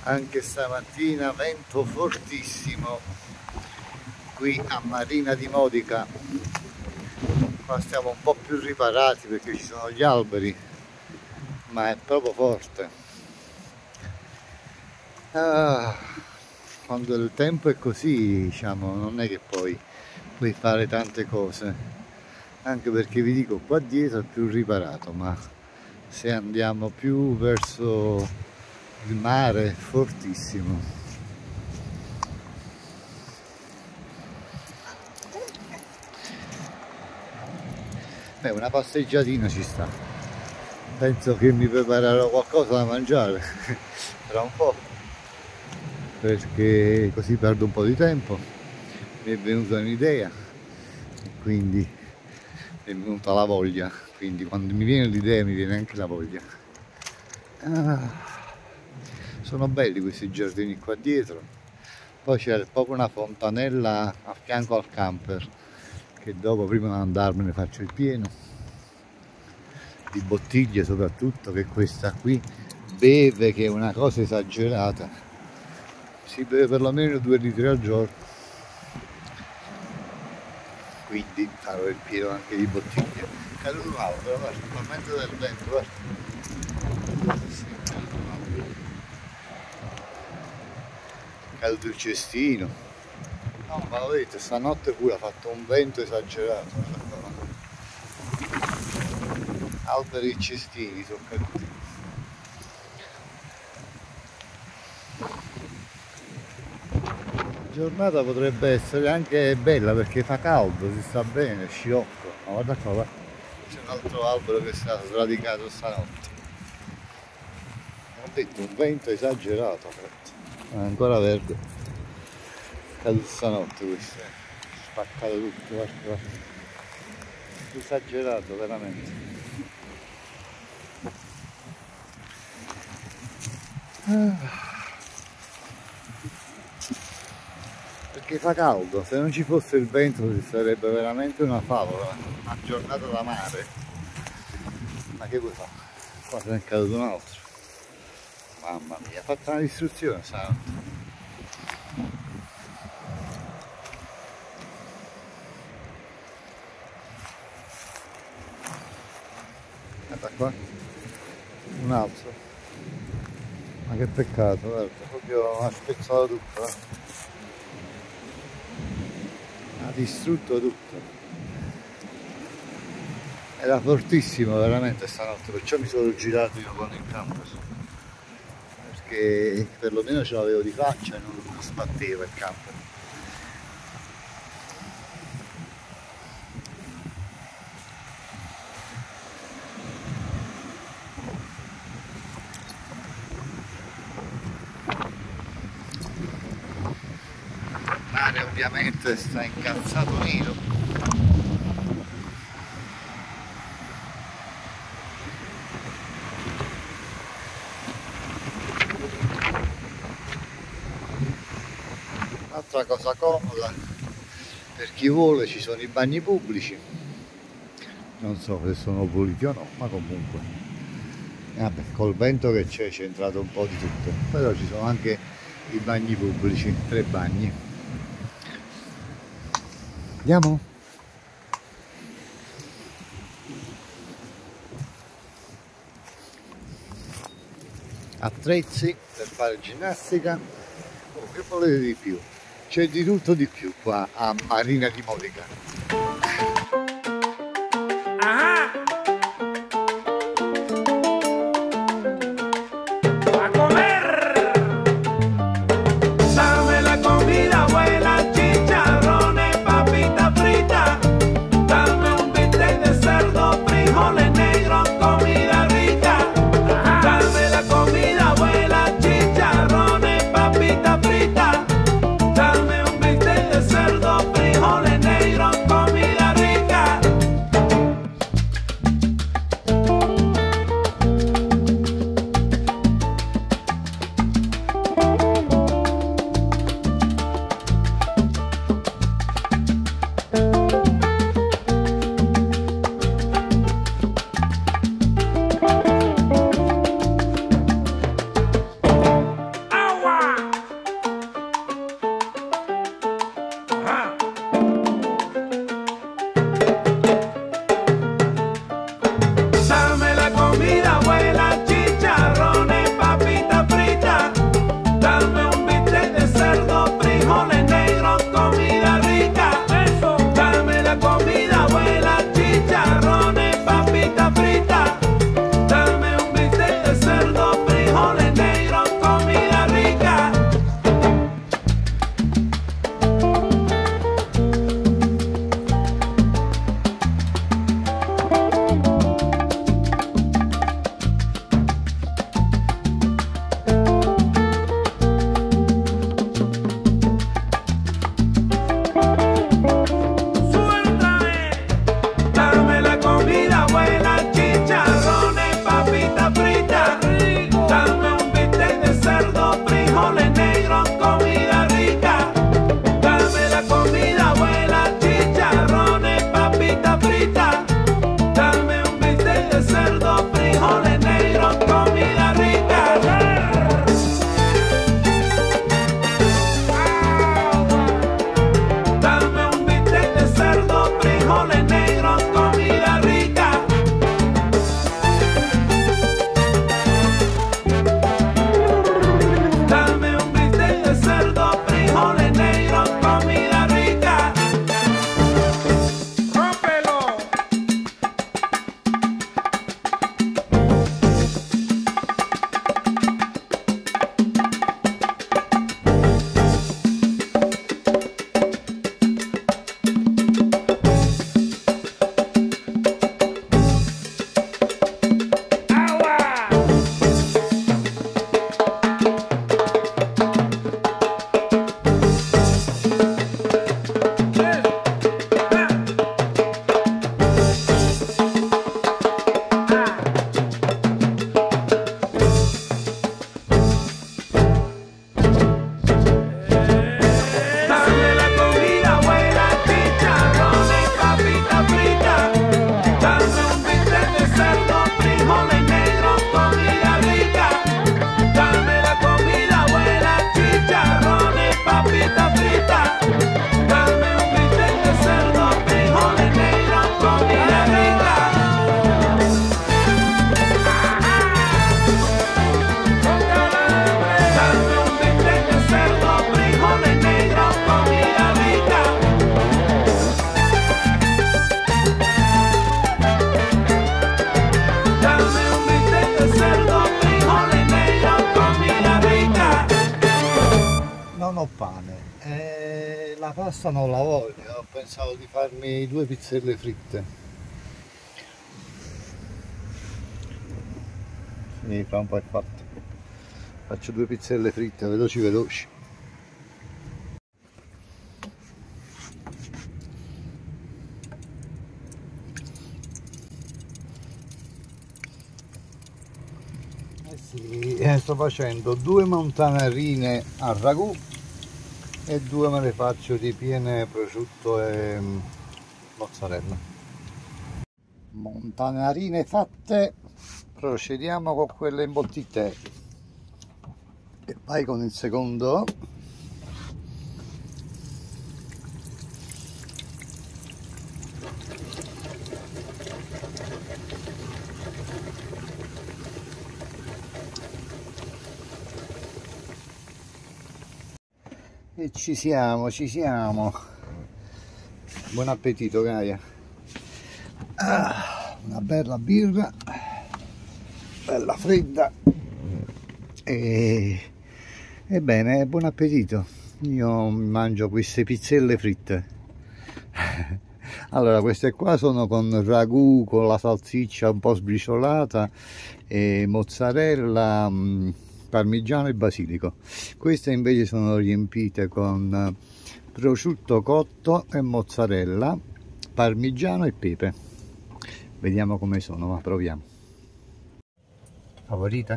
Anche stamattina vento fortissimo qui a Marina di Modica. Qua stiamo un po' più riparati perché ci sono gli alberi, ma è proprio forte. Quando il tempo è così, diciamo, non è che poi puoi fare tante cose, anche perché vi dico, qua dietro è più riparato, ma se andiamo più verso il mare è fortissimo. Beh, una passeggiatina ci sta. Penso che mi preparerò qualcosa da mangiare tra un po', perché così perdo un po' di tempo. Mi è venuta un'idea, quindi mi è venuta la voglia, quindi quando mi viene l'idea mi viene anche la voglia. Sono belli questi giardini qua dietro. Poi c'è proprio una fontanella a fianco al camper, che dopo, prima di andarmene, faccio il pieno di bottiglie, soprattutto, che questa qui beve, che è una cosa esagerata. Si beve perlomeno 2 litri al giorno, quindi farò il pieno anche di bottiglie. È caduto un albero, guarda, totalmente del vento, guarda. È caduto il cestino. No, ma lo vedete, stanotte pure ha fatto un vento esagerato. Alberi e cestini sono caduti. La giornata potrebbe essere anche bella perché fa caldo, si sta bene, sciocco. Ma guarda qua, guarda. C'è un altro albero che è stato sradicato stanotte. Ho detto, un vento esagerato, è ancora verde. È caduto stanotte questo, spaccato tutto, guarda, guarda. Esagerato veramente. Perché fa caldo, se non ci fosse il vento si sarebbe veramente una favola, una giornata da mare. Ma che vuoi fare? Qua se ne è caduto un altro. Mamma mia, ha fatto una distruzione stanotte. Guarda qua, un altro. Ma che peccato, guarda, proprio ha spezzato tutto, ha distrutto tutto. Era fortissimo veramente stanotte, perciò mi sono girato io con il camper, perché perlomeno ce l'avevo di faccia e non sbatteva il camper. Ovviamente sta incazzato nero. Un'altra cosa comoda per chi vuole, ci sono i bagni pubblici, non so se sono puliti o no, ma comunque vabbè, col vento che c'è entrato un po' di tutto, però ci sono anche i bagni pubblici, 3 bagni. Andiamo? Attrezzi per fare ginnastica, che volete di più? C'è di tutto di più qua a Marina di Modica. Dame un bistec de cerdo, frijoles negros. Non ho pane, la pasta non la voglio, ho pensato di farmi 2 pizzelle fritte. Sì, fra un po' è fatto. Faccio 2 pizzelle fritte, veloci veloci. Sì, sto facendo 2 montanarine al ragù e 2 me le faccio ripiene prosciutto e mozzarella. Montanarine fatte, procediamo con quelle imbottite e vai con il secondo. E ci siamo, ci siamo. Buon appetito, Gaia. Una bella birra, bella fredda. Ebbene, buon appetito. Io mangio queste pizzelle fritte. Allora, queste qua sono con ragù, con la salsiccia un po' sbriciolata, e mozzarella, parmigiano e basilico. Queste invece sono riempite con prosciutto cotto e mozzarella, parmigiano e pepe. Vediamo come sono, ma proviamo. Favorita?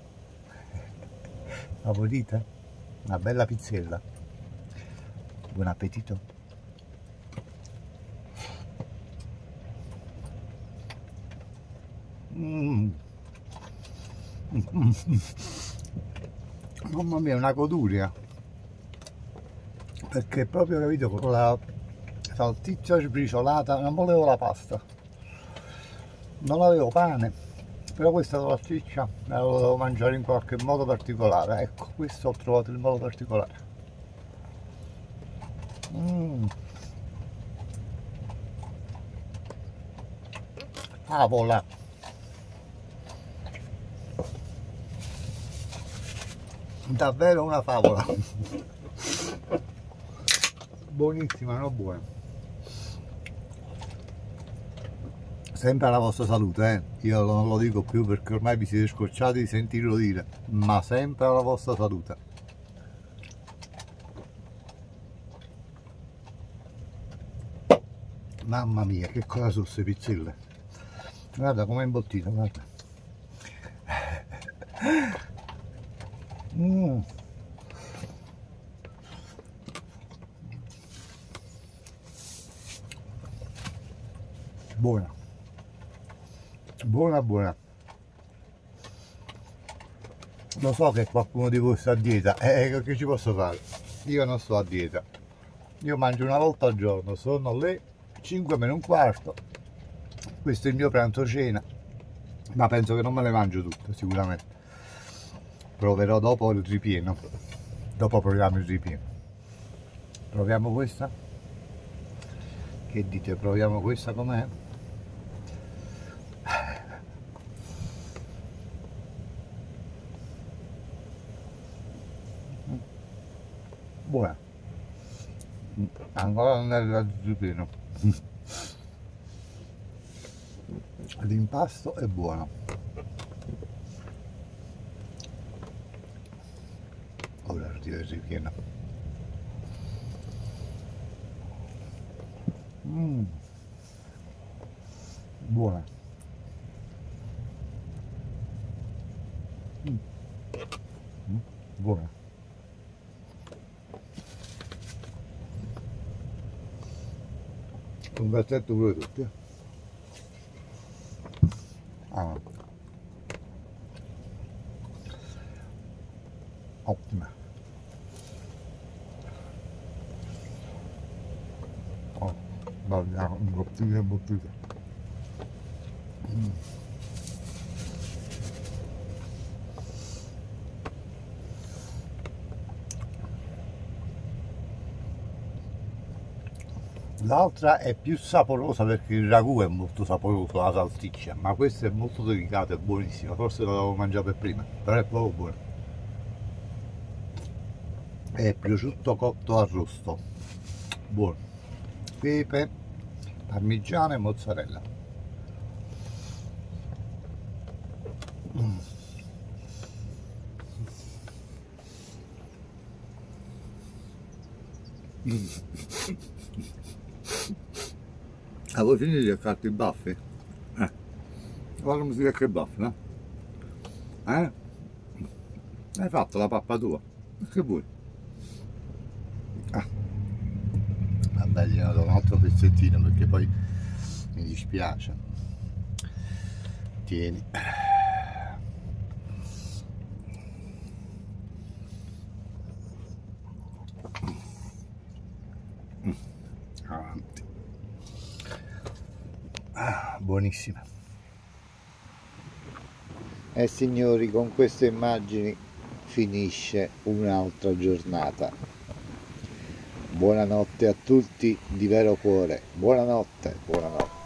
Favorita? Una bella pizzella. Buon appetito. Mamma mia, una goduria, perché proprio, capito, con la salsiccia sbriciolata. Non volevo la pasta, non avevo pane, però questa salsiccia la volevo mangiare in qualche modo particolare. Ecco, questo ho trovato il modo particolare. Favola. Davvero una favola. Buonissima, non buona. Sempre alla vostra salute, io non lo dico più perché ormai vi siete scocciati di sentirlo dire, ma sempre alla vostra salute. Mamma mia, che cosa sono queste pizzelle. Guarda com'è imbottita, guarda. Buona, buona, buona. Lo so che qualcuno di voi sta a dieta, che ci posso fare? Io non sto a dieta, io mangio una volta al giorno, sono le 5 meno un quarto, questo è il mio pranzo cena, ma penso che non me le mangio tutte, sicuramente. Proverò dopo il ripieno, dopo proviamo il ripieno. Proviamo questa? Che dite, proviamo questa com'è? Buona, ancora non è il ripieno. L'impasto è buono. Ora arriva il ripieno. Buona. Buona. Un versetto pure tutti. Ottima. Bella, imbottita, imbottita. L'altra è più saporosa perché il ragù è molto saporoso, la salsiccia, ma questa è molto delicata, è buonissima, forse la devo mangiare per prima, però è proprio buona. È prosciutto cotto arrosto, buono, pepe, parmigiano e mozzarella. Ah, vuoi finire di leccarti i baffi? Guarda come si lecca i baffi, no? Eh? Hai fatto la pappa tua? Che vuoi? Ah, vabbè, gli do un altro pezzettino perché poi mi dispiace. Tieni. Avanti. Buonissima. E signori, con queste immagini finisce un'altra giornata. Buonanotte a tutti di vero cuore. Buonanotte, buonanotte.